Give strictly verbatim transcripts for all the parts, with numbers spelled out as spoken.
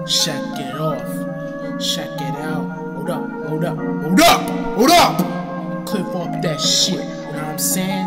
Check it off. Check it out. Hold up, hold up, hold up, hold up. Clip off that shit. You know what I'm saying?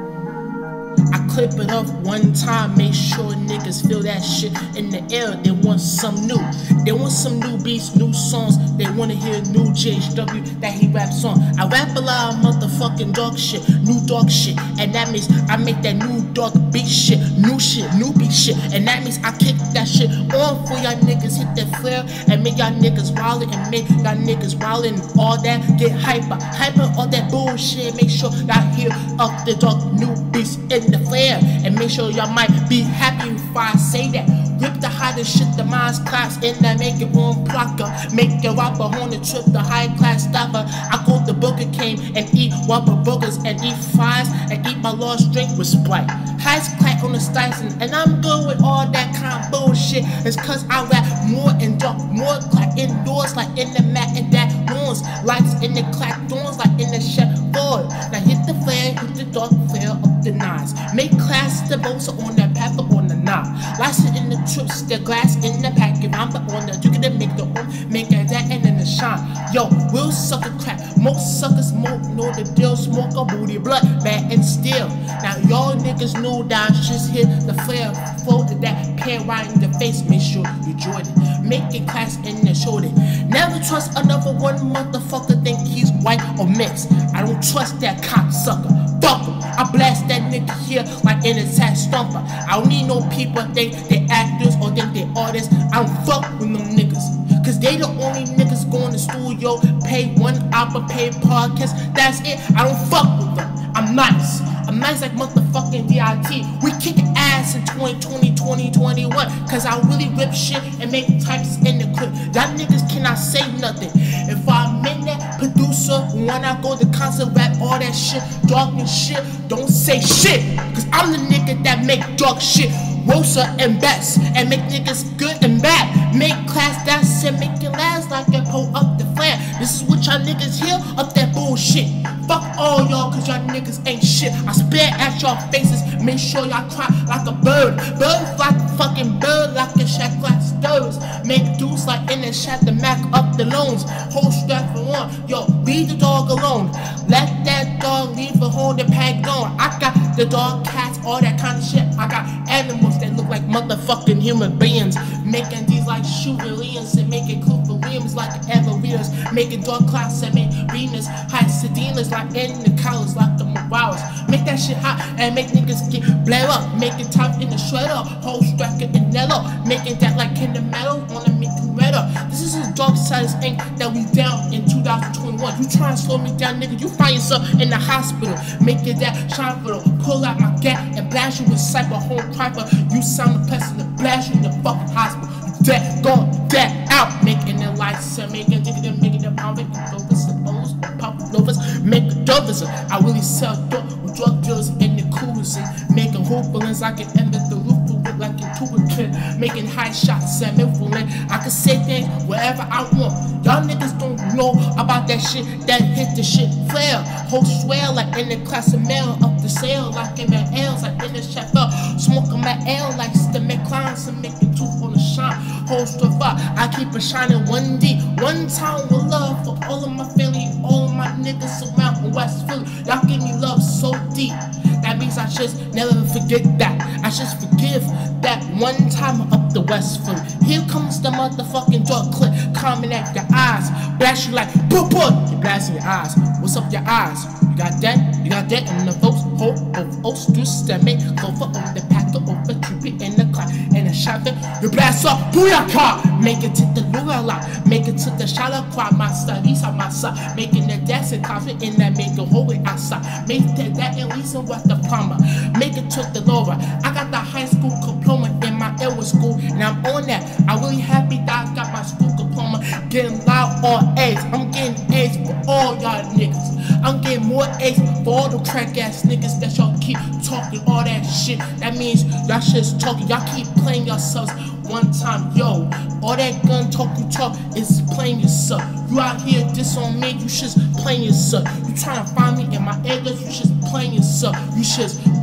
I clip it off one time, make sure niggas feel that shit in the air. They want some new. They want some new beats, new songs. They wanna hear new J H W that he raps on. I rap a lot of motherfucking dog shit, new dog shit. And that means I make that new dog beat shit, new shit, new beat shit. And that means I kick that shit on for y'all niggas, hit that flare and make y'all niggas wildin' and make y'all niggas wildin' and all that. Get hyper, hyper all that bullshit. Make sure y'all hear up the dog new beats in the flare. And make sure y'all might be happy if I say that. Rip the hottest shit, the minds class in that make it on plucker. Make your rapper on the trip, the high class stopper. I go to Burger King and eat Whopper burgers and eat fries and eat my large drink with Sprite. Highest clack on the Styson, and I'm good with all that kind of bullshit. It's cause I rap more and dark, more clack indoors like in the mat and that horns. Lights in the clack doors like in the chef board. Now hit the flare, hit the dark flare up the nines. Make class the bosa on that path or on the knob. Lights in the trips, the glass in the pack. If I'm the owner, you can make the home, make that and then the shine. Yo, we'll suck a crack. Most suckers smoke, know the deal, smoke a booty, blood, bad and steel. Now y'all niggas know that I just hit the flare, folded that pan right in the face. Make sure you join it, make it class in the shoulder. Never trust another one motherfucker think he's white or mixed. I don't trust that cocksucker. Fuck him. I blast that nigga here like in a sack stomper. I don't need no people think they actors or think they artists. I don't fuck with them niggas, cause they the only niggas going to studio, pay one opera, pay podcast. That's it. I don't fuck with them. I'm nice. I'm nice like motherfucking D I T. We kickin' ass in twenty twenty, twenty twenty-one, cause I really rip shit and make types in the clip. Y'all niggas cannot say nothing. If I'm in that producer, when I go to concert, rap all that shit, dark and shit, don't say shit, cause I'm the nigga that make dark shit, Rosa and best, and make niggas good and bad. Make class that's it, make it last like I pull up the flare. This is what y'all niggas hear, up that bullshit. Fuck all y'all, cause y'all niggas ain't shit. I spit at y'all faces, make sure y'all cry like a bird. Bird like a fucking bird, like a shack glass stirs. Make dudes like in the shack to mac up the loans. Whole strap for one, yo, leave the dog alone. Let that dog leave the home the pack on. I got the dog, cats, all that kind of shit. I got animals that look like motherfucking human beings. Making these like shooting lions and making Cooper Williams like Evereaters. Making dog class and make Venus high Sedinas like in the collars like the Morales. Make that shit hot and make niggas get blare up. Making top in the shredder, whole stracker and Nello. Making that like in the metal, wanna make you redder. This is a dark side of ink that we down in two thousand twenty-one. You try to slow me down, nigga, you find yourself in the hospital. Making that shine for the pull out my gat and blast you with cyber home piper. You sound the person to blast you in the fucking hospital. You dead, go dead out. Making the lights and making nigga them making them pound, making dovers and O's, pop novas, making dovers. I really sell dope with drug dealers in the coolers and making hoopers. I can end the roof with like a tuba kid. Making high shots and influence. I can say things wherever I want. Y'all niggas don't know about that shit that hit the shit flare. Whole swell like in the class of mail up the sale like in my L's like in the chef up. Smoking my L like the McClines and making two on the shine. Whole stuff up. I keep it shining one D. One time with love for all of my family, all of my niggas around in West Philly. Y'all give me love so deep. That means I just never forget that. I just forgive that one time up the West Philly. Here comes the motherfucking dark clip coming at your eyes. Blast you like boop boop. You blasting your eyes. What's up your eyes? You got that? You got that? And the folks hope of oats to stomach. Clover on the packer over trip in the car. And the shot you blast up. Booyaka! Make it to the Lura lot. Make it to the Shala Quad. My studies on my side. Making the dance and coffee in that make a whole way outside. Make that that and reason what the plumber. Make it to the Laura. I got the high school diploma in my Edward school. And I'm on that. I'm really happy that I got my school diploma. Getting loud all A's. I'm getting A's for all y'all niggas. I'm getting more A's for all the crack ass niggas that y'all keep talking all that shit. That means y'all shit's talking. Y'all keep playing yourselves one time. Yo, all that gun talk you talk is playing yourself. You out here diss on me, you just playing yourself. You trying to find me in my areas, you just playing yourself. You just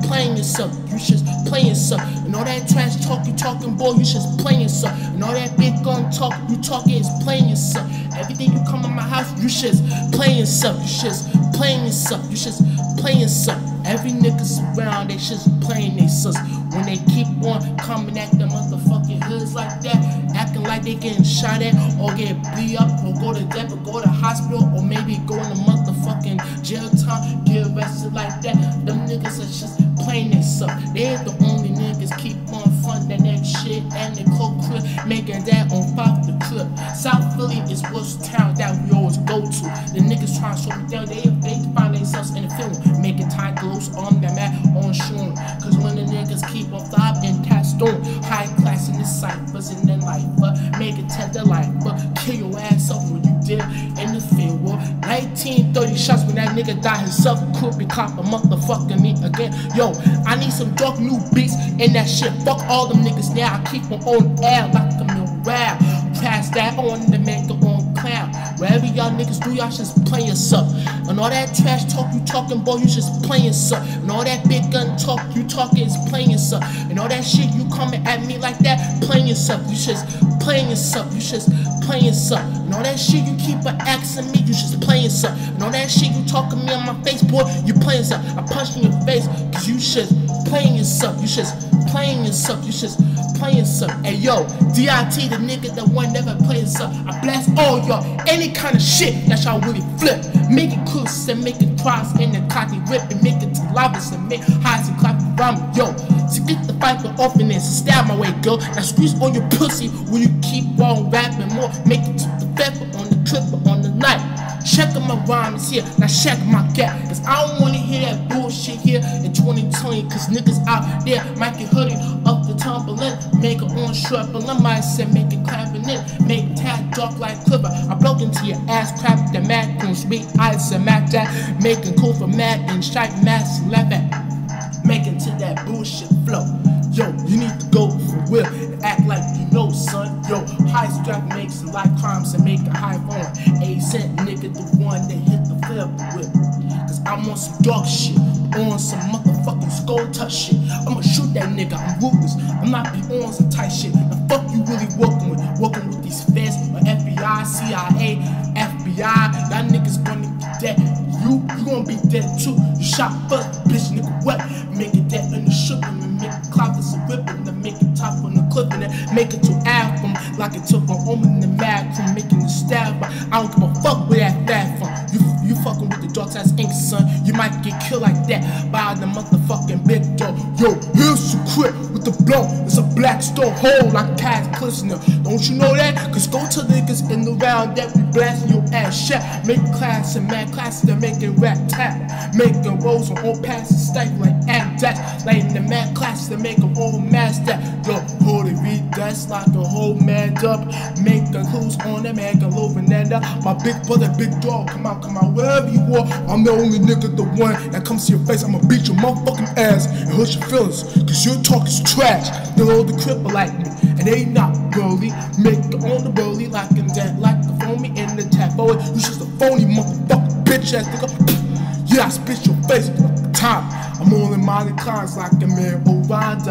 playing yourself. You just playing yourself. And all that trash talk you talking, boy, you just playing yourself. And all that big gun talk you talking is playing yourself. Everything you come in my house, you just playing yourself. You just playing yourself. You just playing yourself. Every niggas around, they just playing they sus. When they keep on coming at the motherfucking hoods like that, acting like they getting shot at, or get beat up, or go to death, or go to hospital, or maybe go in the motherfucking jail time, get arrested like that. Them niggas are just playing they suck. They're the only niggas keep on funding that shit and the coke clip, making that on pop the clip. South Philly is worst town that we always go to. The niggas trying to show me down, they they find themselves in the film, making time close on them at on shore. Cause when the niggas keep on flop and cast on high class in the ciphers and then life, but make it tender life, but kill your ass up when you did in the field. Well, nineteen thirty shots when that nigga died himself, could be cop a motherfucking me again. Yo, I need some dark new beats in that shit. Fuck all them niggas now. I keep my own air like a mill rap. Pass that on the make it on clown. Wherever y'all niggas do, y'all just playing yourself. And all that trash talk you talking, boy, you just playing yourself. And all that big gun talk you talking is playing yourself. And all that shit you coming at me like that, playing yourself. You just playing yourself. You just playing yourself. And all that shit you keep on asking me, you just playing yourself. And all that shit you talking me on my face, boy, you playing yourself. I punched in your face, cause you just playing yourself. You just playing yourself. You just playing yourself. Hey yo, D I T, the nigga that one never play yourself. I blast all y'all, any kind of shit that y'all really flip. Make it close and make it cross in the cocky whip and make it to lobbies and make highs and clap around me. Yo, to get the fight for openness, stab my way, girl. Now squeeze on your pussy when you keep on rapping more. Make it to the pepper on the trip or on the night. Checking my rhymes here, now check my gap. Cause I don't wanna hear that bullshit here in twenty twenty. Cause niggas out there might get hoodie up the tumbling. Make it on short, but I might say make it clapping in. Make it tad dark like Clipper. I broke into your ass, crap the mad coon, sweet eyes and Mac Jack. Making cool for mad and strike mass and laugh at. Making to that bullshit flow. Yo, you need to go for real and act like you know, son. Yo, high strap makes a lot of crimes and make a high phone. A cent nigga, the one that hit the flip with. Cause I'm on some dark shit, on some motherfucking skull touch shit. I'ma shoot that nigga, I'm ruthless. I'm not be on some tight shit. Now fuck you really working with, working with these feds or F B I, C I A, F B I. Y'all niggas gonna get dead. You, you gonna be dead too. You shot first, bitch nigga wet. Make it dead in the sugar and make it clock us a whipping. Then make it top on the clip and then make it to album. Like it took an omen in the mag from making the stab. But I don't give a fuck where that fat from. You, you fucking with the dark ass ink, son. You might get killed like that by the motherfucking big dog. Yo, here's the crib with the blow. It's a black stone hole like Cass Clifton. Don't you know that? Cause go to niggas in the round that we blasting your ass shit. Make class and mad classes that making rap tap. Making rolls on all passes, stifle like antacs. Like in the mad classes that make them all mass that. Yo, holy read that's like a whole man up. Make the clues on them, make a low vanilla. My big brother, big dog, come out, come out, wherever you are. I'm the only nigga, the one that comes to your face. I'ma beat your motherfucking ass and hurt your feelings. Cause your talk is trash. They hold the cripple like me, and they not girly. Make it on the burly like in that, like the phony in the tap. Boy, you just a phony motherfucking bitch ass nigga. Yeah, I spit your face at the time. I'm on in my declines like a man Oranda.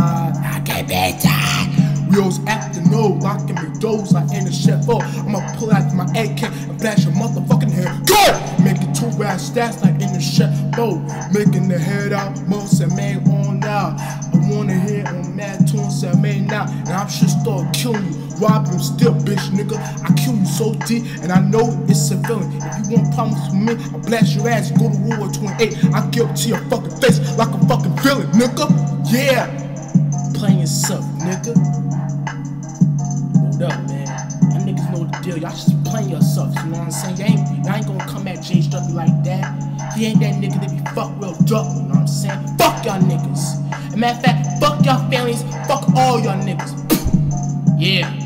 I can't be tired. We always acting no, locking me doors like in the chef. Oh, I'ma pull out my A K and blast your motherfucking head. Good! Making two ass stats like in the chef. Oh, making the head out, most and man on now. I wanna hear on mad tunes and man now. And I'm just start killing you. Rob him still, bitch nigga. I kill you so deep, and I know it's a feeling. If you want problems with me, I'll blast your ass. Go to World War twenty-eight. I'll give it to your fucking face like a fucking villain, nigga. Yeah. Playing yourself, nigga. Hold up, man. Y'all niggas know the deal. Y'all just playing yourself. You know what I'm saying? Y'all ain't, y'all ain't gonna come at J W like that. He ain't that nigga that be fuck real duck. You know what I'm saying? Fuck y'all niggas. And matter of fact, fuck y'all families. Fuck all y'all niggas. Yeah.